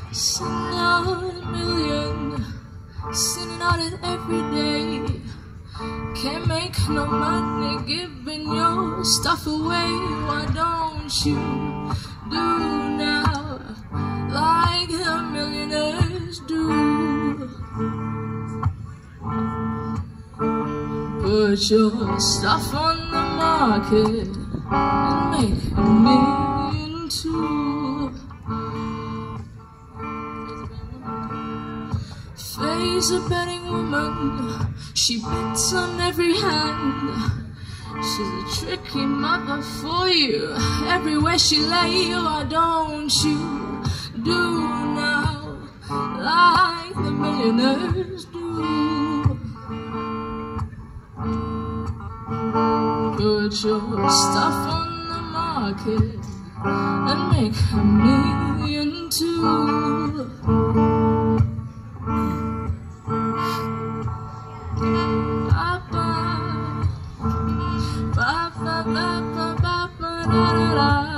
Sending out a million, sending out it every day. Can't make no money giving your stuff away. Why don't you do now like the millionaires do? Put your stuff on the market and make $1 million too. Faye's a betting woman, she bets on every hand. She's a tricky mother for you, everywhere she lay. Why don't you do now like the millionaires do? Put your stuff on the market and make $1 million too. Ba ba ba ba ba ba da da da.